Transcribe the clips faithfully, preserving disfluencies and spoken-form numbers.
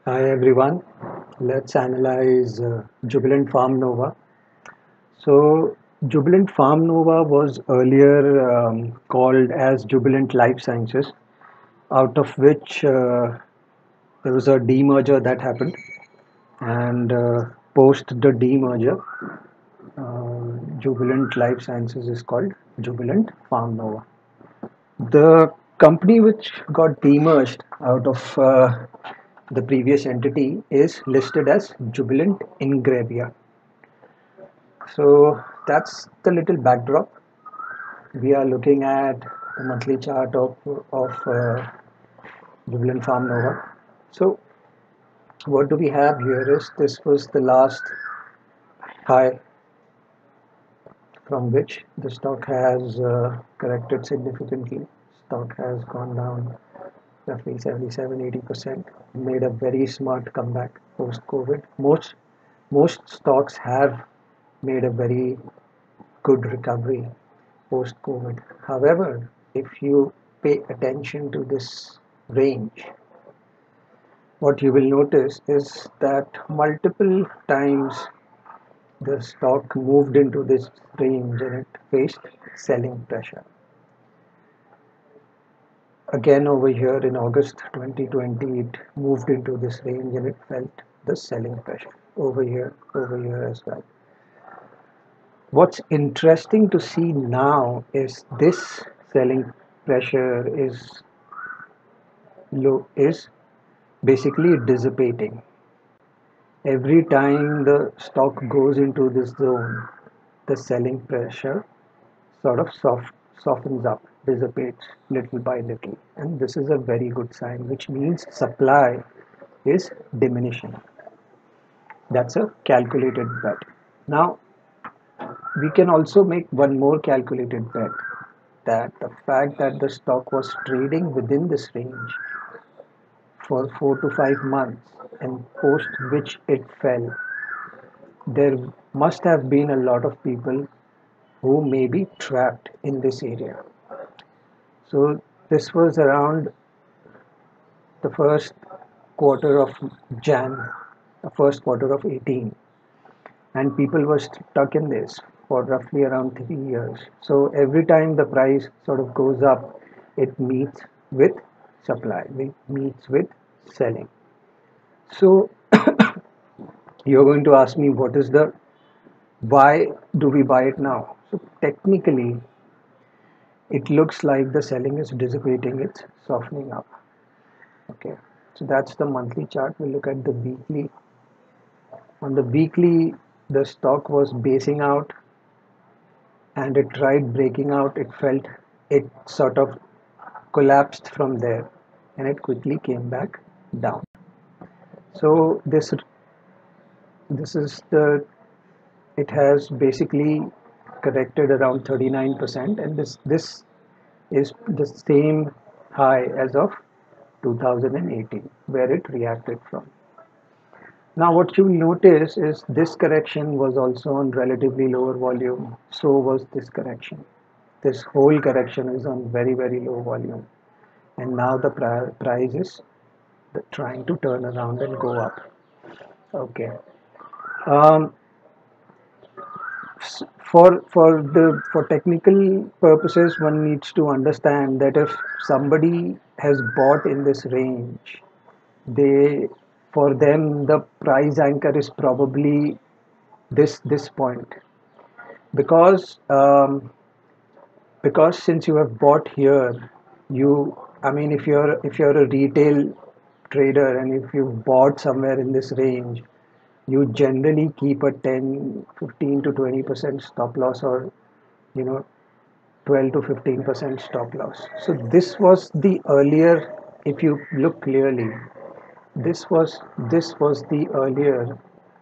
Hi everyone, let's analyze uh, Jubilant Farm Nova. So, Jubilant Farm Nova was earlier um, called as Jubilant Life Sciences, out of which uh, there was a demerger that happened, and uh, post the demerger, uh, Jubilant Life Sciences is called Jubilant Farm Nova. The company which got demerged out of uh, the previous entity is listed as Jubilant Ingrevia. So that's the little backdrop. We are looking at the monthly chart of of uh, Jubilant Farm Nova. So what do we have here is this was the last high from which the stock has uh, corrected significantly. Stock has gone down roughly seventy-seven eighty percent, made a very smart comeback post COVID. Most most stocks have made a very good recovery post COVID. However, if you pay attention to this range, what you will notice is that multiple times the stock moved into this range and it faced selling pressure. Again, over here in August twenty twenty, it moved into this range and it felt the selling pressure over here, over here as well. What's interesting to see now is this selling pressure is low, is basically dissipating. Every time the stock goes into this zone, the selling pressure sort of soft, softens up, dissipates little by little. And this is a very good sign, which means supply is diminishing. That's a calculated bet. Now, we can also make one more calculated bet that the fact that the stock was trading within this range for four to five months and post which it fell, there must have been a lot of people who may be trapped in this area. So this was around the first quarter of Jan, the first quarter of eighteen, and people were stuck in this for roughly around three years. So every time the price sort of goes up, it meets with supply, it meets with selling. So you're going to ask me what is the why do we buy it now? So technically, it looks like the selling is dissipating, it's softening up. Okay, so that's the monthly chart. We'll look at the weekly. On the weekly, the stock was basing out and it tried breaking out. It felt it sort of collapsed from there and it quickly came back down. So this this is the it has basically corrected around thirty-nine percent, and this this is the same high as of two thousand eighteen where it reacted from. Now what you will notice is this correction was also on relatively lower volume. So was this correction. This whole correction is on very very low volume, and now the price is trying to turn around and go up. Okay. Um, for for the for technical purposes, one needs to understand that if somebody has bought in this range, they for them the price anchor is probably this this point, because um, because since you have bought here, you I mean if you're if you're a retail trader and if you've bought somewhere in this range, you generally keep a ten fifteen to twenty percent stop loss, or you know twelve to fifteen percent stop loss. So this was the earlier, if you look clearly, this was this was the earlier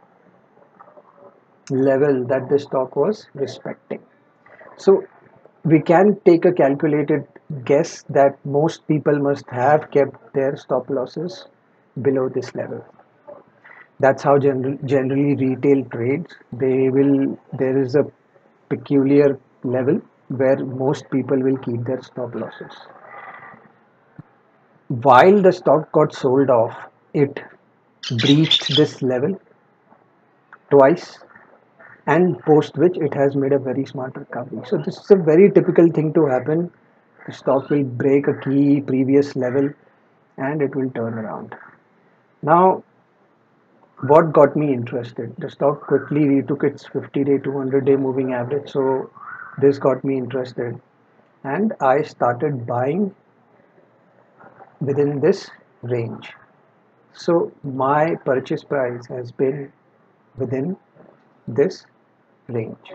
level that the stock was respecting. So we can take a calculated guess that most people must have kept their stop losses below this level. That's how general, generally retail trades. They will there is a peculiar level where most people will keep their stop losses. While the stock got sold off, it breached this level twice, and post which it has made a very smart recovery. So this is a very typical thing to happen. The stock will break a key previous level and it will turn around. Now, what got me interested? The stock quickly retook its fifty day, two hundred day moving average. So this got me interested, and I started buying within this range. So my purchase price has been within this range.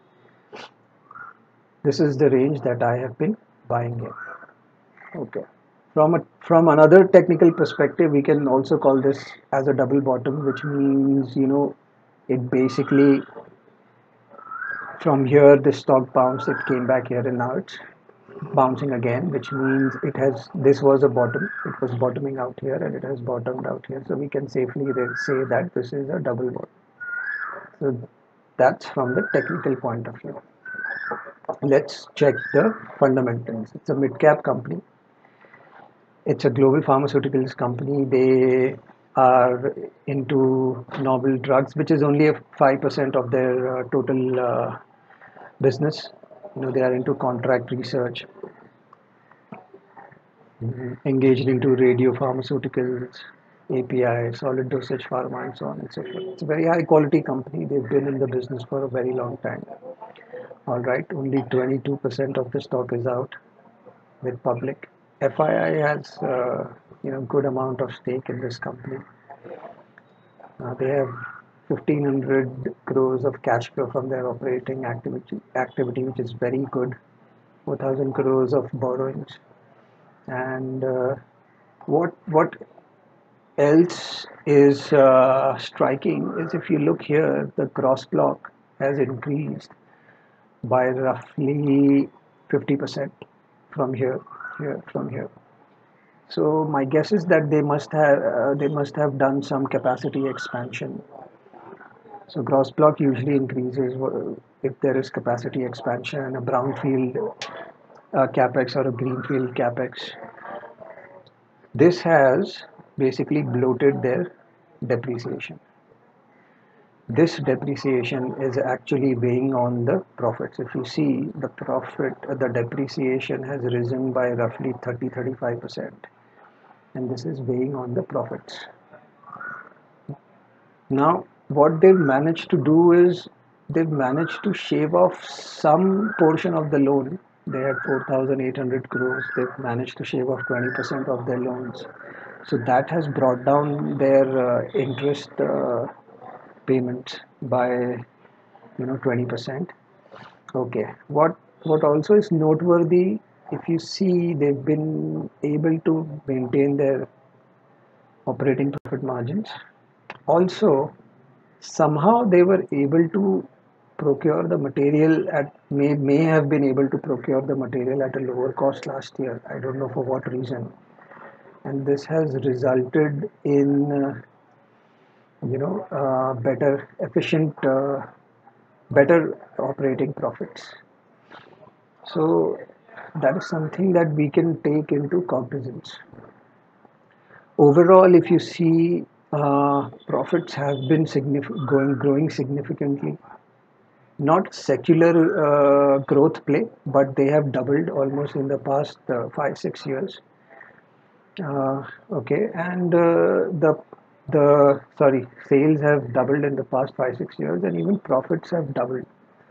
This is the range that I have been buying in. Okay. From a, from another technical perspective, we can also call this as a double bottom, which means, you know, it basically, from here the stock bounced, it came back here, and now it's bouncing again, which means it has, this was a bottom, it was bottoming out here and it has bottomed out here. So we can safely say that this is a double bottom. So that's from the technical point of view. Let's check the fundamentals. It's a mid-cap company. It's a global pharmaceuticals company. They are into novel drugs, which is only a five percent of their uh, total uh, business. You know, they are into contract research, engaged into radiopharmaceuticals, A P I, solid dosage pharma, and so on and so forth. It's a very high quality company. They've been in the business for a very long time. All right, only twenty-two percent of the stock is out with public. F I I has uh, you know good amount of stake in this company. Uh, they have fifteen hundred crores of cash flow from their operating activity, activity which is very good. four thousand crores of borrowings. And uh, what what else is uh, striking is, if you look here, the gross block has increased by roughly fifty percent from here, here, from here. So my guess is that they must have uh, they must have done some capacity expansion. So gross block usually increases if there is capacity expansion, a brownfield uh, capex or a greenfield capex. This has basically bloated their depreciation. This depreciation is actually weighing on the profits. If you see the profit, the depreciation has risen by roughly thirty to thirty-five percent, and this is weighing on the profits. Now, what they've managed to do is they've managed to shave off some portion of the loan. They had four thousand eight hundred crores. They've managed to shave off twenty percent of their loans. So that has brought down their uh, interest uh, payments by you know twenty percent. Okay. What what also is noteworthy, if you see, they've been able to maintain their operating profit margins. Also, somehow they were able to procure the material at may may have been able to procure the material at a lower cost last year. I don't know for what reason, and this has resulted in uh, you know uh, better efficient uh, better operating profits. So that is something that we can take into cognizance. Overall, if you see, uh, profits have been significant, going growing significantly. Not secular uh, growth play, but they have doubled almost in the past uh, five six years. Uh, okay, and uh, the the sorry sales have doubled in the past five six years, and even profits have doubled.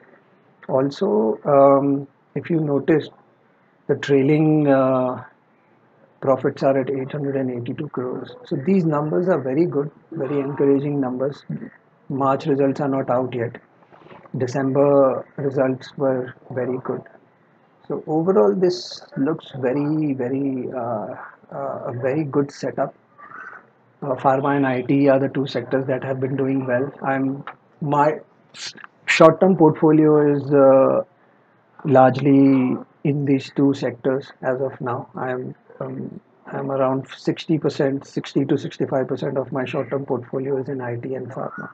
Also, um, if you notice, the trailing uh, profits are at eight hundred eighty-two crores. So these numbers are very good, very encouraging numbers. March results are not out yet. December results were very good. So overall, this looks very, very uh, uh, a very good setup. Uh, pharma and I T are the two sectors that have been doing well. I'm my short-term portfolio is uh, largely in these two sectors as of now. I'm um, I'm around sixty percent, sixty to sixty-five percent of my short-term portfolio is in I T and pharma.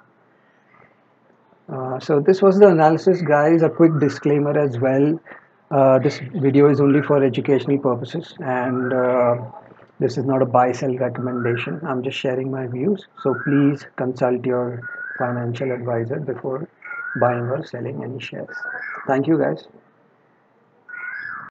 Uh, so this was the analysis, guys. A quick disclaimer as well. Uh, this video is only for educational purposes, and uh, This is not a buy sell recommendation. I'm just sharing my views. So please consult your financial advisor before buying or selling any shares. Thank you guys.